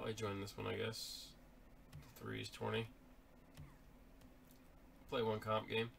Probably join this one, I guess. 3 is 20. Play one comp game.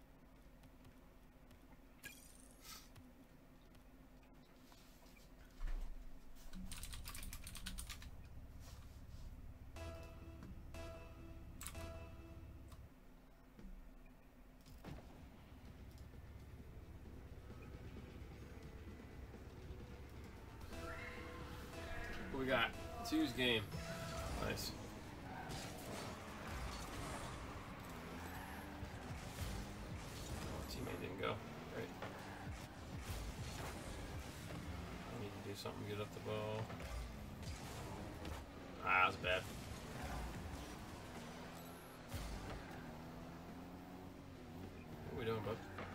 What we got? Two's game. Nice. Teammate didn't go. Great. I need to do something to get up the ball. Ah, that was bad. What are we doing, bud?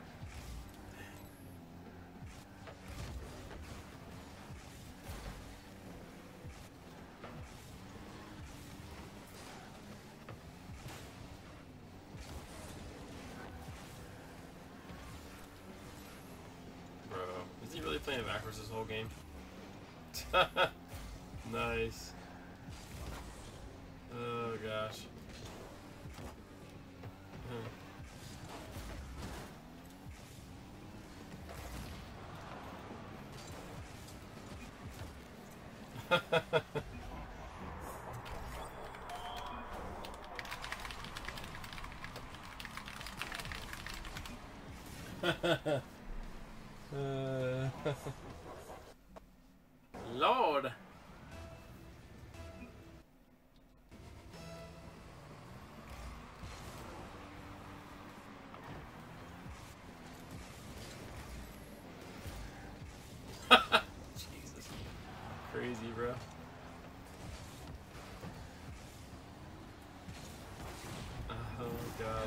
Bro, is he really playing backwards this whole game? Nice. Oh gosh. Lord. Jesus. Crazy, bro. Oh, God.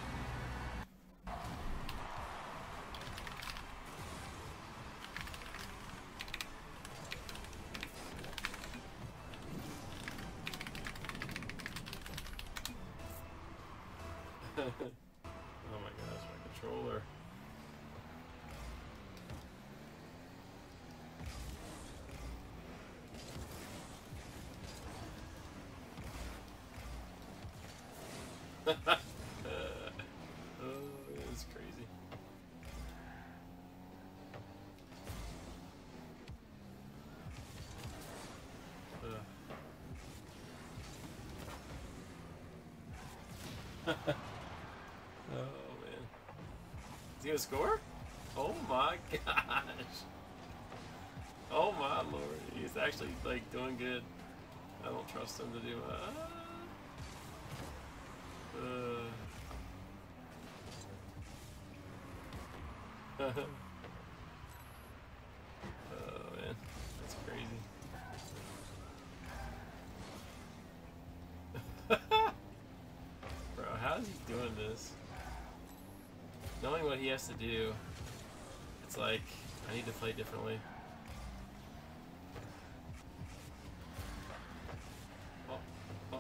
Oh my gosh, my controller. Oh, it's crazy. Oh man, is he gonna score? Oh my gosh! Oh my lord, he's actually like doing good. I don't trust him to do. Oh man, that's crazy. Bro, how is he doing this? Knowing what he has to do, it's like, I need to play differently. Oh, oh.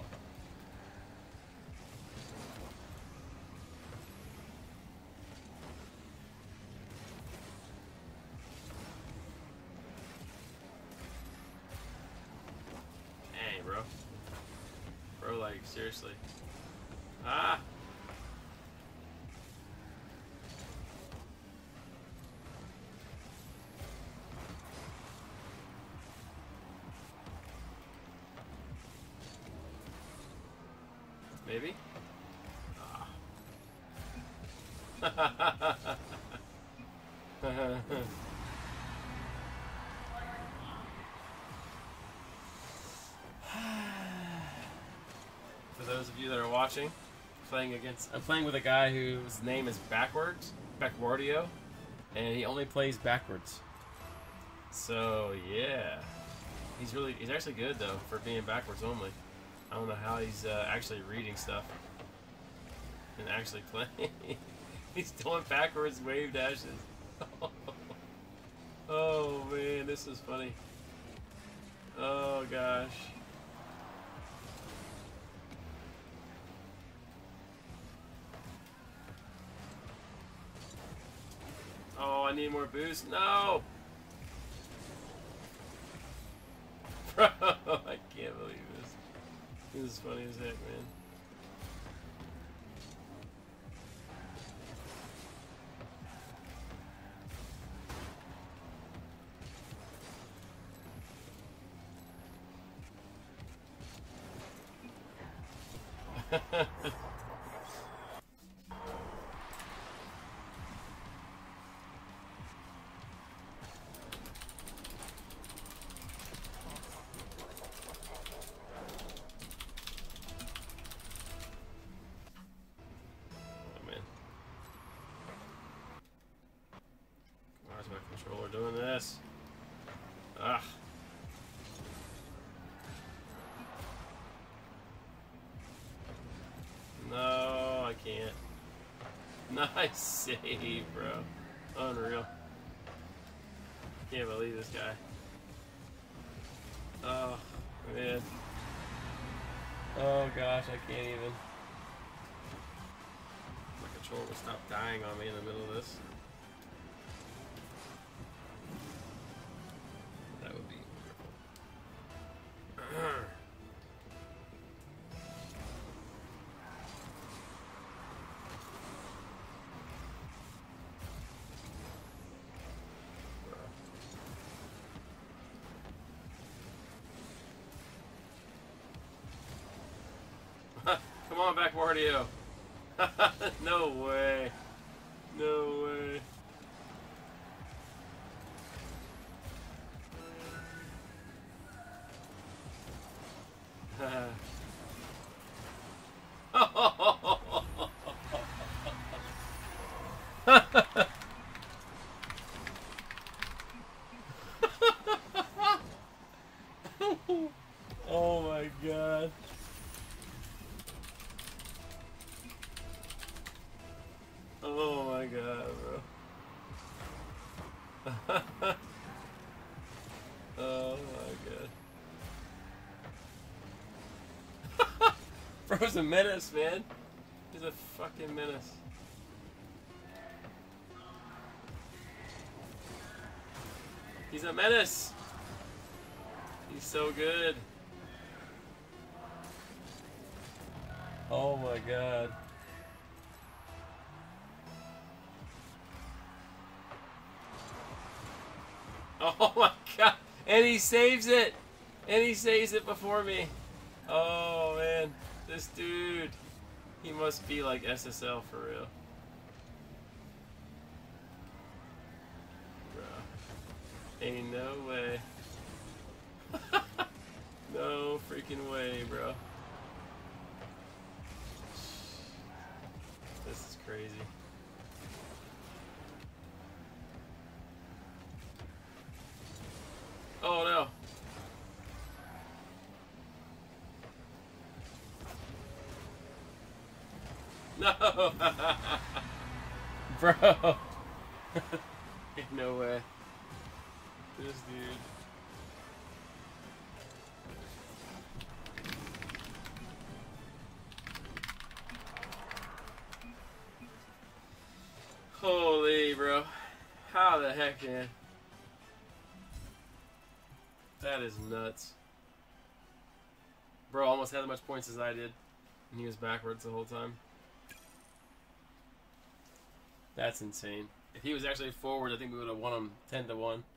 Dang, bro. Bro, like, seriously. Ah! Maybe? Ah. For those of you that are watching, I'm playing with a guy whose name is Backwardio, and he only plays backwards. So yeah, he's actually good though for being backwards only. I don't know how he's actually reading stuff and actually playing. He's doing backwards wave dashes. Oh man, this is funny. Oh gosh. Oh, I need more boost. No! Bro, I can't believe this. This is funny as heck, man. Controller doing this. Ugh. No, I can't. Nice save, bro. Unreal. Can't believe this guy. Oh, man. Oh, gosh, I can't even. My controller will stop dying on me in the middle of this. That would be wonderful. Come on back, Wario. No way. No way. Oh my god. Oh my god, bro. Oh my god. Bro's a menace, man. He's a fucking menace. He's a menace. He's so good. Oh my god. Oh my god. And he saves it. And he saves it before me. Oh man. This dude. He must be like SSL for real. Bro. Ain't no way. No freaking way, bro. This is crazy. Oh no. No. Bro. Ain't no way. This dude. Holy, bro. How the heck, man? That is nuts. Bro almost had as much points as I did. And he was backwards the whole time. That's insane. If he was actually forward, I think we would have won him 10-1.